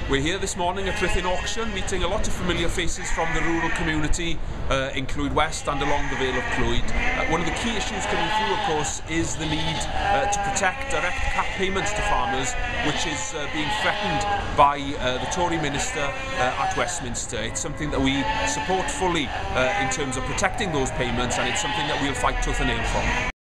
We're here this morning at Rhuthun auction, meeting a lot of familiar faces from the rural community in Clwyd West and along the Vale of Clwyd. One of the key issues coming through, of course, is the need to protect direct cap payments to farmers, which is being threatened by the Tory minister at Westminster. It's something that we support fully in terms of protecting those payments, and it's something that we'll fight tooth and nail for.